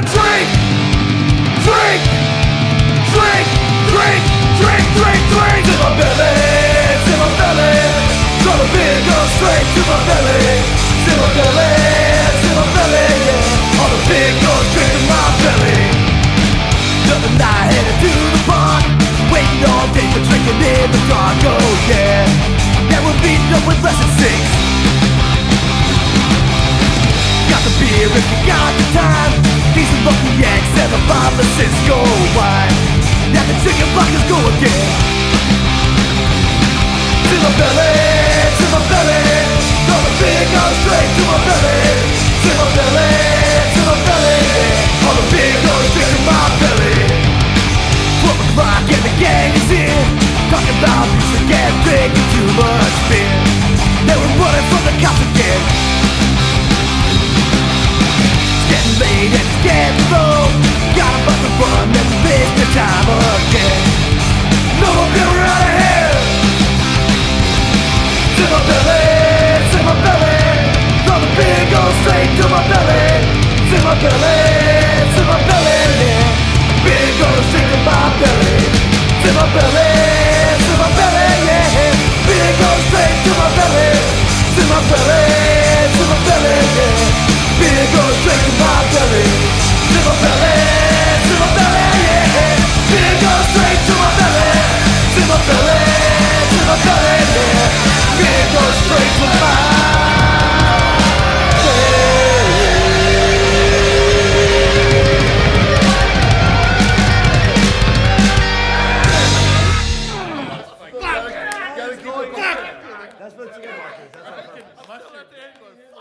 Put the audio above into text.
drink, drink, drink, drink, drink, drink, drink. To my belly, to my belly. Gonna go straight to my belly, to my belly, to my belly, yeah. All the big goes straight to my belly. The other night headed to the park, waiting all day for drinking in the dark. Oh yeah, yeah, we're beating up with less than 6. Got the beer if you got the time. These are lucky Yanks and the bottle of Cisco wine. Yeah, the chicken buckets go again. To my belly, to my belly. All the beer goes straight to my belly, to my belly, to my belly, yeah. All the beer goes straight to my belly. 12 o'clock and the gang is in, talking about music and drinking too much beer. They were running from the cops again. It's getting late and it's getting low. Got a bus to run and miss the time again. No more beer, we're out of here. To my belly, to my belly. All the beer goes straight to my belly, to my belly, to my belly, yeah. Beer goes straight to my belly, to my belly, to my belly, yeah. Beer goes straight to my belly, to my belly, to my belly, yeah. Beer goes straight to my belly, to my belly, to my belly, yeah. Beer goes straight to my belly, to my belly, to my belly, yeah. Beer goes straight to my belly. That's what you got.